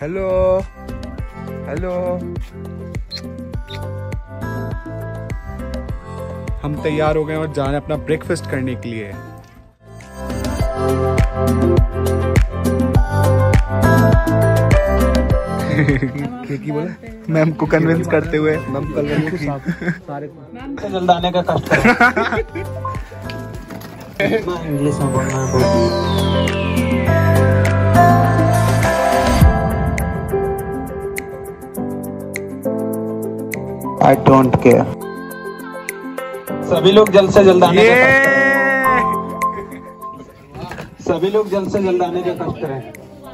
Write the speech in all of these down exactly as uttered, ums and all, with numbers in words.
Hello hello. हम तैयार हो गए और जा रहे हैं अपना ब्रेकफास्ट करने के लिए। की बोला मैम को कन्विंस करते हुए मैम कन्विंस सारे जल्द आने का कष्ट करें। इंग्लिश में बोलना है। I don't care। सभी लोग जल्द से जल्द आने का कष्ट करें। सभी लोग जल्द से जल्द आने का कष्ट करें।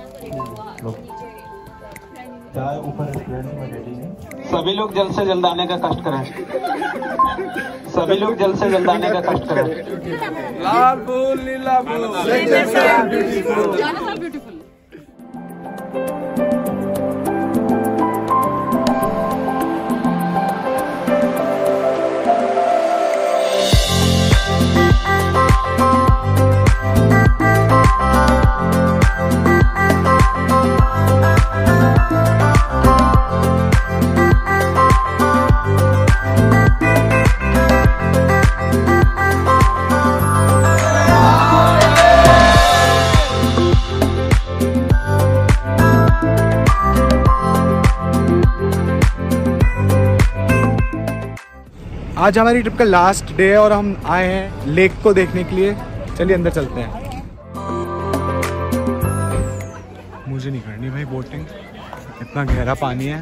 सभी लोग जल्द से जल्द आने का कष्ट करें। सभी लोग जल्द से जल्द आने का कष्ट करें। लाल फूल नीला फूल। आज हमारी ट्रिप का लास्ट डे है और हम आए हैं लेक को देखने के लिए। चलिए अंदर चलते हैं। मुझे नहीं करनी भाई बोटिंग, इतना गहरा पानी है।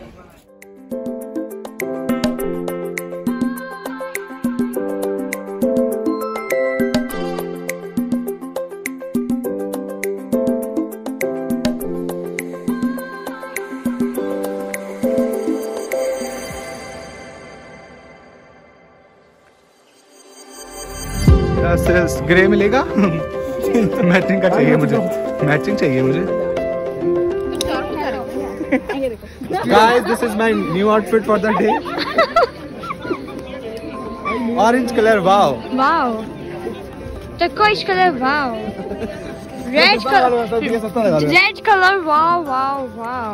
ग्रे मिलेगा। मैचिंग का चाहिए मुझे, मैचिंग चाहिए मुझे। Guys, this is my new outfit for the day. Orange color, wow. Wow. Turquoise color, wow. Red color, red color, wow, wow, wow.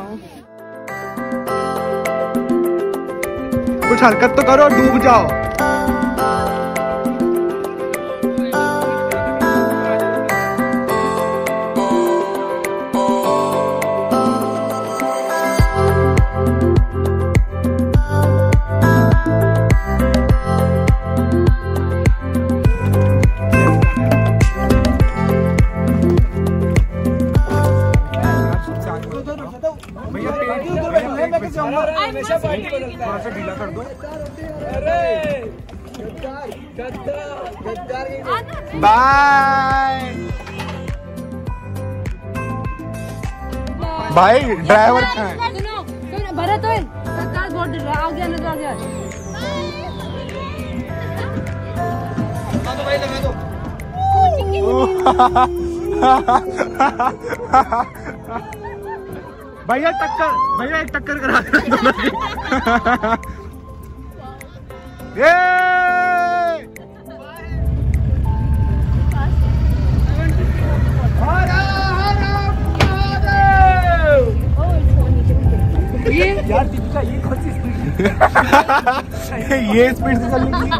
कुछ हरकत तो करो, डूब जाओ। ढीला कर दो। बाय भाई। ड्राइवर कहाँ है? भरत ओए बहुत डर रहा, आ गया ना तो आ गया। भाई लगा दो। भैया टक्कर, भैया एक टक्कर करा दो। ये यार दीपिका ये कौन सी स्पीड? ये स्पीड से चलने की।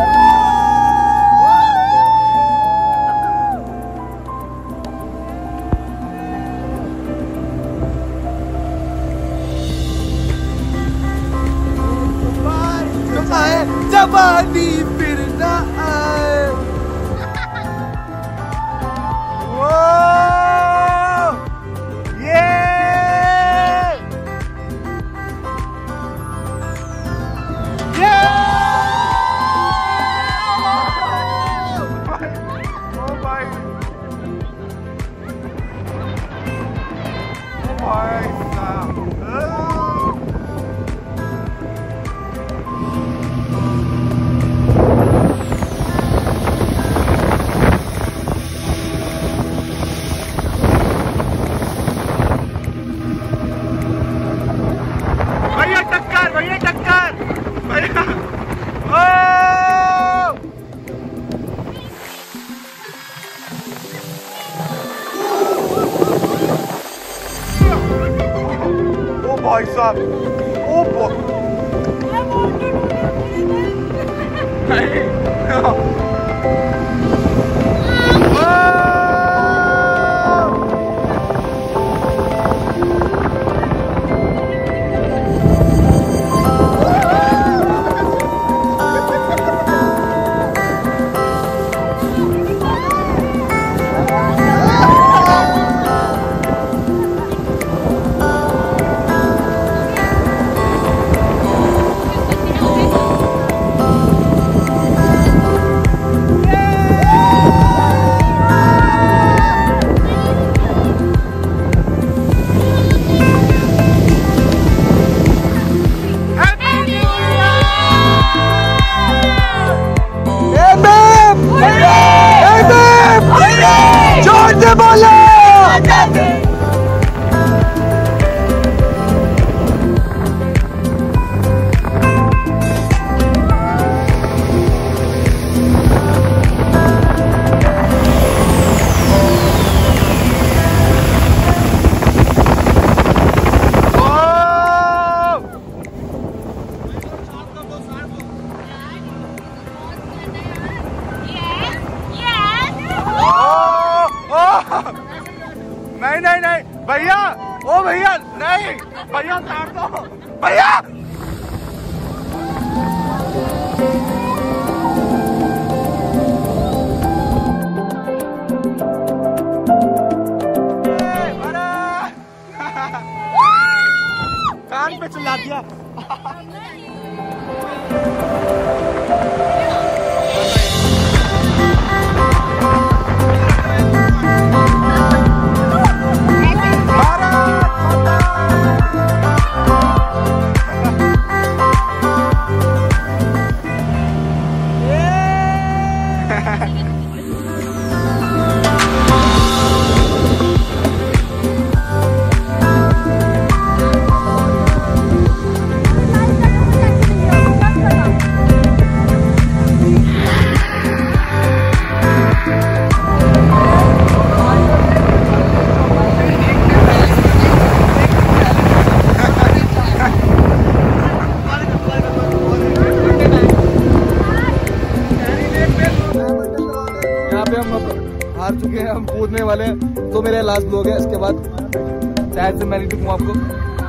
जवानी फिर ना आए। वो ये ये ओ भाई ओ भाई साहब। Oh! भाई साहब, ओ नहीं नहीं नहीं भैया, ओ भैया नहीं, भैया काट दो भैया। कान पे चिल्ला दिया। हार चुके हैं, हम कूदने वाले हैं, तो मेरा लास्ट ब्लॉग है। इसके बाद शायद से मैं नहीं दिखूँ आपको।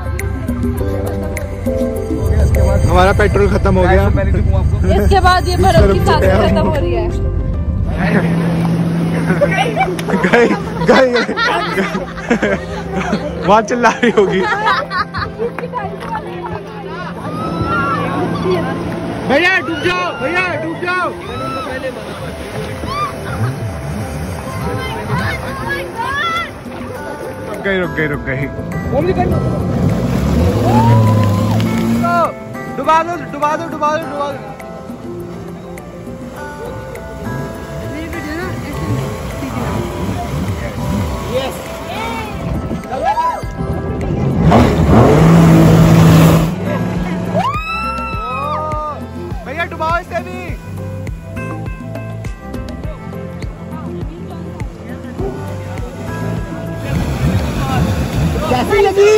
इसके बाद हमारा पेट्रोल खत्म हो गया, मैं नहीं दिखूँ आपको। इसके बाद ये बर्फ की सांसें खत्म हो रही है। गई गई वहाँ चिल्ला रही होगी। भैया डूब जाओ, भैया डूब जाओ। रुक गई रुक गई रुक गई डुबा दो डुबा दो डुबा दो डुबा दो। भैया डुबाओ इसे भी। कैसी लगी?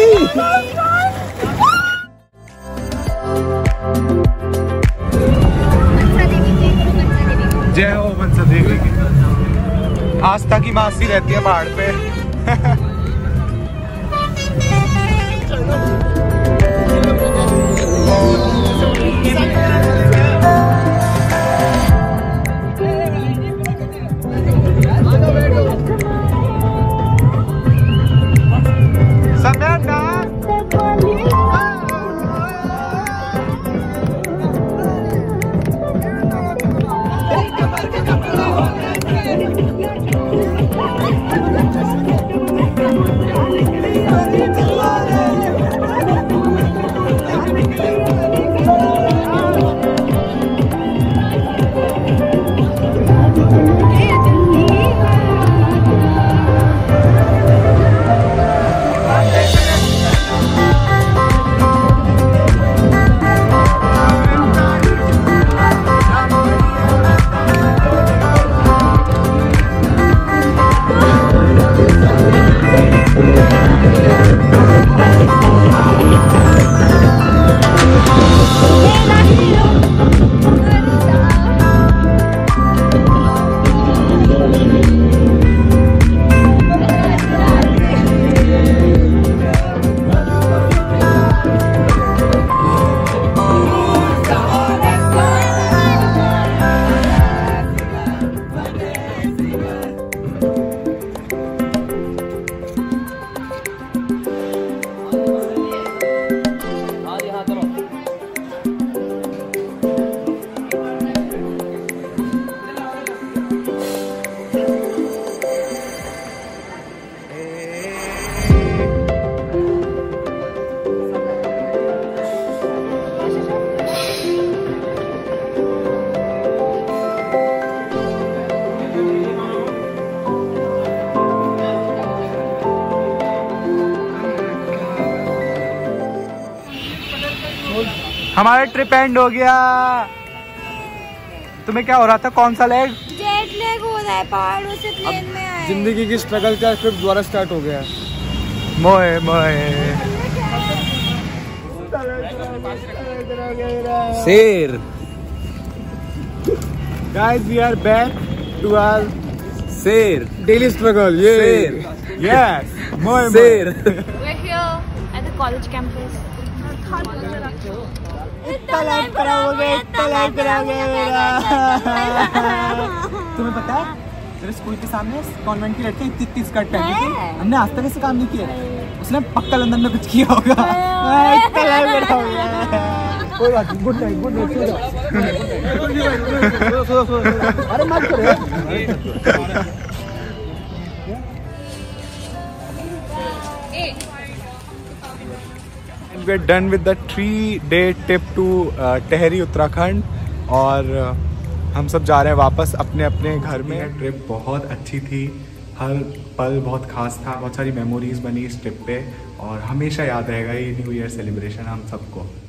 जय हो मनसा देवी की। आस्था की मासी रहती है पहाड़ पे। हमारा ट्रिप एंड हो गया। तुम्हें क्या हो रहा था? कौन सा लेग? जेट लैग हो रहा है, पहाड़ों से प्लेन में आए। जिंदगी की स्ट्रगल का ट्रिप दोबारा स्टार्ट हो गया। मोए मोए शेर। Guys, we are back to our शेर daily struggle. Yeah. Yes. मोए शेर। We're here at the college campus. इतना लाइव कराओगे, इतना लाइव कराओगे मेरा। तुम्हें पता है मेरे स्कूल के सामने कॉन्वेंट की लड़की इतनी इतनी स्कर्ट पहनी थी, हमने आज तक ऐसे काम नहीं किया। उसने पक्का लंदन में कुछ किया होगा। इतना लाइव कराओगे। कोई बात नहीं, गुड नाइट, गुड नाइट, सो जाओ। अरे मत करो। we're done with the three day trip to uh, Tehri Uttarakhand और uh, हम सब जा रहे हैं वापस अपने अपने घर में। ट्रिप बहुत अच्छी थी, हर पल बहुत खास था, बहुत सारी मेमोरीज बनी इस ट्रिप पे और हमेशा याद रहेगा ये न्यू ईयर सेलिब्रेशन हम सबको।